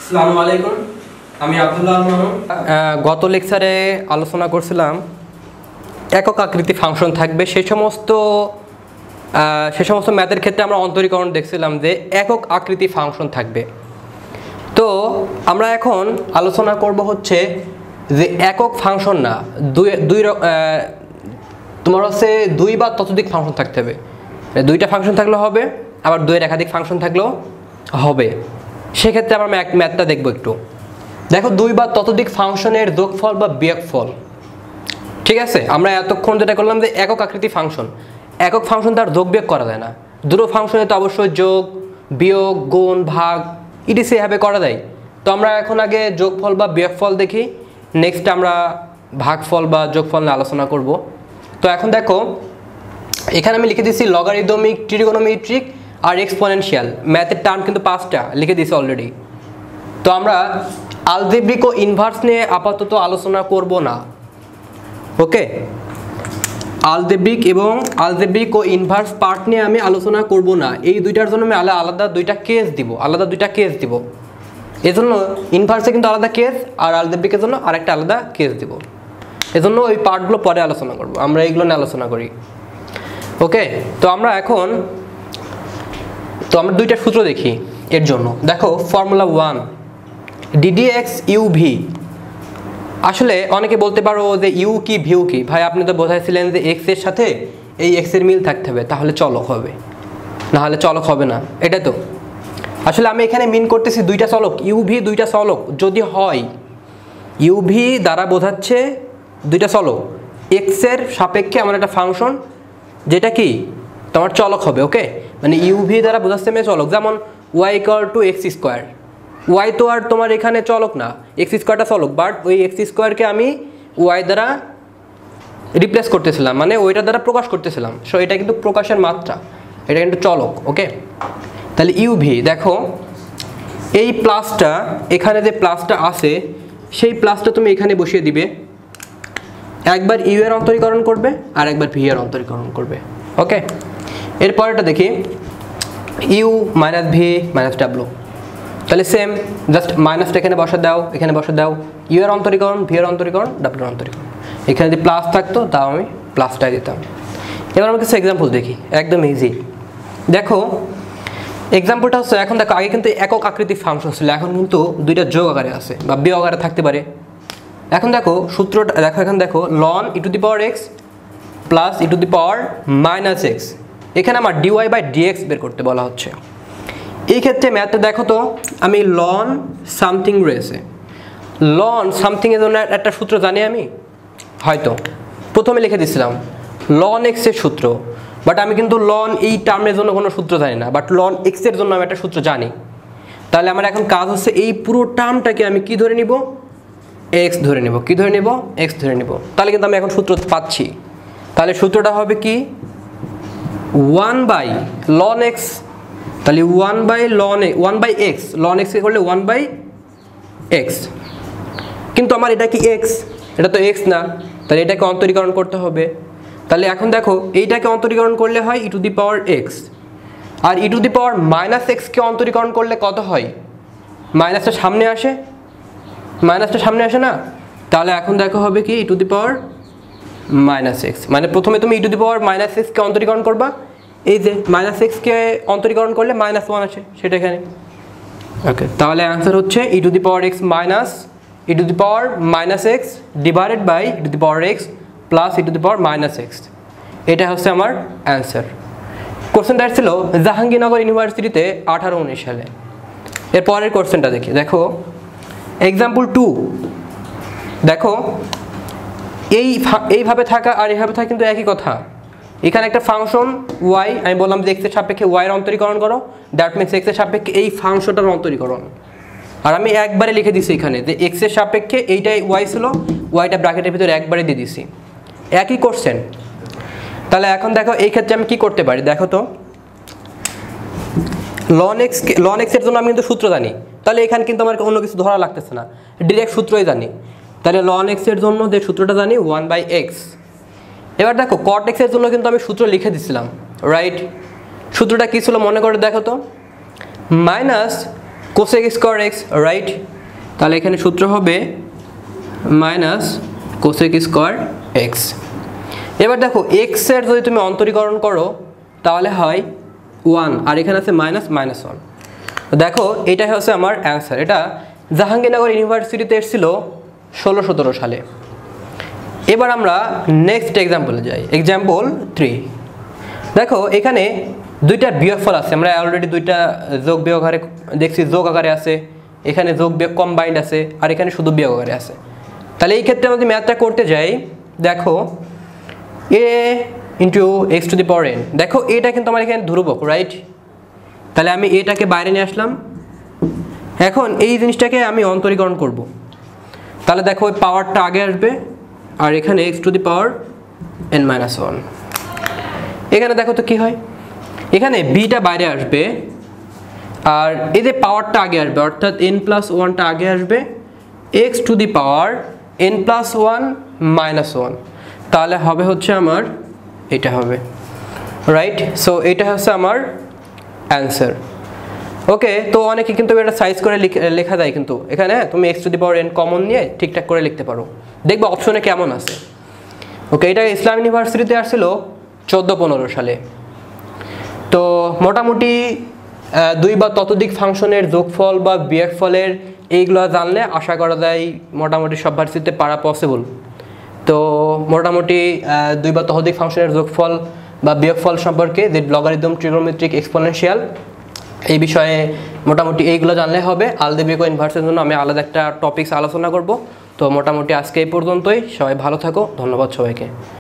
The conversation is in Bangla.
আসসালামু আলাইকুম, আমি আব্দুল্লাহ মামুন। গত লেকচারে আলোচনা করছিলাম একক আকৃতি ফাংশন থাকবে সে সমস্ত ম্যাথের ক্ষেত্রে আমরা অন্তরীকরণ দেখছিলাম যে একক আকৃতি ফাংশন থাকবে। তো আমরা এখন আলোচনা করব হচ্ছে যে একক ফাংশন না, তোমার হচ্ছে দুই বা ততোধিক ফাংশন থাকতে হবে। দুইটা ফাংশন থাকলেও হবে, আবার দুইয়ের একাধিক ফাংশন থাকলেও হবে। সেক্ষেত্রে আমরা ম্যাথটা দেখবো একটু। দেখো, দুই বা ততোধিক ফাংশনের যোগফল বা বিয়োগফল, ঠিক আছে। আমরা এতক্ষণ যেটা করলাম যে একক আকৃতি ফাংশন, একক ফাংশন তার যোগ বিয়োগ করা যায় না। দুটো ফাংশনে তো অবশ্যই যোগ বিয়োগ গুণ ভাগ ইটিসি এভাবে করা যায়। তো আমরা এখন আগে যোগফল বা বিয়োগফল দেখি, নেক্সট আমরা ভাগফল বা যোগফল নিয়ে আলোচনা করব। তো এখন দেখো, এখানে আমি লিখে দিচ্ছি লগারিদমিক, ট্রিগোনোমেট্রিক আর এক্সপোনেনশিয়াল। ম্যাথের টার্ম কিন্তু 5টা লিখে দিয়েছি অলরেডি। তো আমরা আলজেব্রিক ও ইনভার্স নিয়ে আপাতত আলোচনা করব না, ওকে। আলজেব্রিক ও ইনভার্স পার্ট নিয়ে আমি আলোচনা করব না। এই দুইটার জন্য আমি আলাদা দুইটা কেস দিব। এজন্য ইনভার্সে কিন্তু আলাদা কেস আর আলজেব্রিকের জন্য আরেকটা আলাদা কেস দিব। এজন্য ওই পার্টগুলো পরে আলোচনা করব, আমরা এইগুলো নিয়ে আলোচনা করি, ওকে। তো আমরা দুইটা সূত্র দেখি এর জন্য। দেখো, ফর্মুলা 1 ddx uv। আসলে অনেকে বলতে পারো যে ইউ কি ভিউ কি, ভাই আপনি তো বোঝাইছিলেন যে এক্স এর সাথে এই এক্স এর মিল থাকতে হবে, তাহলে চলক হবে, না হলে চলক হবে না, এটা তো। আসলে আমি এখানে মিন করতেছি দুইটা চলক, ইউভি দুইটা চলক যদি হয়, ইউভি দ্বারা বোঝাচ্ছে দুইটা চলক, এক্স এর সাপেক্ষে আমার একটা ফাংশন যেটা কি তোমার চলক হবে, ওকে। মানে ইউভি দ্বারা বোঝাচ্ছে আমি চলক, যেমন y equal to x square. Y তো আর তোমার এখানে চলক না, এক্স স্কোয়ারটা চলক, বাট ওই এক্স স্কোয়ারকে আমি ওয়াই দ্বারা রিপ্লেস করতেছিলাম, মানে ওইটা দ্বারা প্রকাশ করতেছিলাম। সো এটা কিন্তু প্রকাশের মাত্রা, এটা কিন্তু চলক, ওকে। তাহলে ইউভি, দেখো এই প্লাসটা, এখানে যে প্লাসটা আছে সেই প্লাসটা তুমি এখানে বসিয়ে দিবে। একবার ইউ এর অন্তরীকরণ করবে আর একবার ভি এর অন্তরীকরণ করবে, ওকে। এরপরটা দেখি ইউ মাইনাস ভি মাইনাস ডাব্লু। তাহলে সেম, জাস্ট মাইনাসটা এখানে বসা দাও, ইউ এর অন্তরীকরণ, ভি এর অন্তরীকরণ, ডাব্লুর অন্তরীকরণ। এখানে যদি প্লাস থাকতো তাও আমি প্লাসটাই দিতাম। এবার আমরা কিছু এক্সাম্পল দেখি, একদম ইজি। দেখো এক্সাম্পলটা হচ্ছে, এখন দেখো আগে কিন্তু একক আকৃতির ফাংশন ছিল, এখন কিন্তু দুইটা যোগ আকারে আছে বা বিয়োগ আকারে থাকতে পারে। এখন দেখো সূত্রটা দেখো, এখন দেখো ln e to the power x plus e to the power minus x. এখানে আমার ডিওয়াই বাই ডিএক্স বের করতে বলা হচ্ছে। এই ক্ষেত্রে ম্যাথটা দেখো তো, আমি লন সামথিং রয়েছে, লন সামথিং এর জন্য একটা সূত্র জানি আমি, হয়তো প্রথমে লিখে দিছিলাম লন এক্স এর সূত্র, বাট আমি কিন্তু লন এই টার্মের জন্য কোনো সূত্র জানি না, বাট লন এক্স এর জন্য আমি একটা সূত্র জানি। তাহলে আমার এখন কাজ হচ্ছে এই পুরো টার্মটাকে আমি কি ধরে নিব, এক্স ধরে নিব। কি ধরে নিব, এক্স ধরে নিব। তাহলে কিন্তু আমি এখন সূত্র পাচ্ছি। তাহলে সূত্রটা হবে কি, 1 বাই লন এক্স। তাহলে 1 বাই এক্স, লন এক্স করলে 1 বাই এক্স। কিন্তু আমার এটা কি এক্স, এটা তো এক্স না, তাহলে এটাকে অন্তরীকরণ করতে হবে। তাহলে এখন দেখো এইটাকে অন্তরীকরণ করলে হয় e to the power x, আর e to the power minus এক্সকে অন্তরীকরণ করলে কত হয়, মাইনাসটা সামনে আসে না। তাহলে এখন দেখো হবে কি e to the power minus x. মানে প্রথমে তুমি ই টু দি পাওয়ার মাইনাস এক্সকে অন্তরীকরণ করবা, এই যে মাইনাস এক্সকে অন্তরীকরণ করলে মাইনাস 1 আসে, সেটা এখানে, ওকে। তাহলে অ্যান্সার হচ্ছে e to the power x minus e to the power minus x divided by e to the power x plus e to the power minus x. এটা হচ্ছে আমার অ্যান্সার। কোশ্চেনটা ছিল জাহাঙ্গীরনগর ইউনিভার্সিটিতে 18-19 সালে। এরপরের কোশ্চেনটা দেখি, দেখো এক্সাম্পল 2। দেখো এইভাবে থাকা আর এইভাবে থাকা কিন্তু একই কথা। এখানে একটা ফাংশন ওয়াই, আমি বললাম যে এক্সের সাপেক্ষে ওয়াইয়ের অন্তরীকরণ করো, দ্যাট মিনস এক্সের সাপেক্ষে এই ফাংশনটার অন্তরীকরণ। আর আমি একবারে লিখে দিছি এখানে যে এক্সের সাপেক্ষে এইটাই ওয়াই ছিল, ওয়াইটা ব্র্যাকেটের ভিতরে একবারে দিয়ে দিছি, একই কোশ্চেন। তাহলে এখন দেখো এই ক্ষেত্রে আমি কি করতে পারি, দেখো তো লন এক্স এর জন্য আমি কিন্তু সূত্র জানি, তাহলে এখানে কিন্তু আমার অন্য কিছু ধরা লাগতেছে না, ডিরেক্ট সূত্রই জানি। তাহলে লন এক্স এর জন্য যে সূত্রটা জানি 1 বাই এক্স। এবার দেখো কট এক্স এর জন্য কিন্তু আমি সূত্র লিখে দিছিলাম, রাইট। সূত্রটা কী ছিল মনে করে দেখো তো, minus cosec square x, right? তাহলে এখানে সূত্র হবে মাইনাস কোসেক স্কোয়ার এক্স। এবার দেখো এক্সের যদি তুমি অন্তরীকরণ করো তাহলে হয় 1, আর এখানে আছে মাইনাস মাইনাস 1। দেখো এটাই হচ্ছে আমার অ্যান্সার। এটা জাহাঙ্গীরনগর ইউনিভার্সিটিতে এসেছিল 16-17 সালে। এবার আমরা নেক্সট এক্সাম্পলে যাই, এক্সাম্পল 3। দেখো এখানে দুইটা বিয়োগফল আছে, আমরা অলরেডি দুইটা যোগ বিয়োগ আকারে দেখছি, যোগ আকারে আছে, এখানে যোগ বিয়োগ কম্বাইন্ড আছে, আর এখানে শুধু বিয়োগ আকারে আছে। তাহলে এই ক্ষেত্রে আমরা যদি ম্যাথটা করতে যাই, দেখো a into x to the power n, দেখো এটা কিন্তু আমার এখানে ধ্রুবক, রাইট? তাহলে আমি এটাকে বাইরে নিয়ে আসলাম, এখন এই জিনিসটাকে আমি অন্তরীকরণ করব। তাহলে দেখো ওই পাওয়ারটা আগে আসবে, আর এখানে x to the power n minus 1। এখানে দেখো তো কি হয়, এখানে বিটা বাইরে আসবে, আর এই যে পাওয়ারটা আগে আসবে, অর্থাৎ n প্লাস 1টা আগে আসবে, x to the power n plus 1 minus 1। তাহলে হবে হচ্ছে আমার এটা হবে, রাইট? সো এটা হচ্ছে আমার অ্যান্সার। ওকে, তো অনেকে কিন্তু এটা সাইজ করে লেখা যায়, কিন্তু এখানে তুমি x to the power n common নিয়ে ঠিকঠাক করে লিখতে পারো, দেখবো অপশনে কেমন আছে। ওকে, এটা ইসলাম ইউনিভার্সিটিতে আসছিল 14-15 সালে। তো মোটামুটি 2 বা ততোধিক ফাংশনের যোগফল বা বিয়োগফলের এইগুলো জানলে আশা করা যায় মোটামুটি সব ভার্সিটিতে পারা পসিবল। তো মোটামুটি 2 বা ততোধিক ফাংশনের যোগফল বা বিয়োগফল সম্পর্কে, যে লগারিদম, ট্রিগোনোমেট্রিক, এক্সপোনেনশিয়াল, এই বিষয়ে মোটামুটি এইগুলো জানলে হবে। আলজেব্রিক ও ইনভার্সের জন্য আমি আলাদা একটা টপিকস আলোচনা করব। তো মোটামুটি আজকে এই পর্যন্তই, সবাই ভালো থাকো, ধন্যবাদ সবাইকে।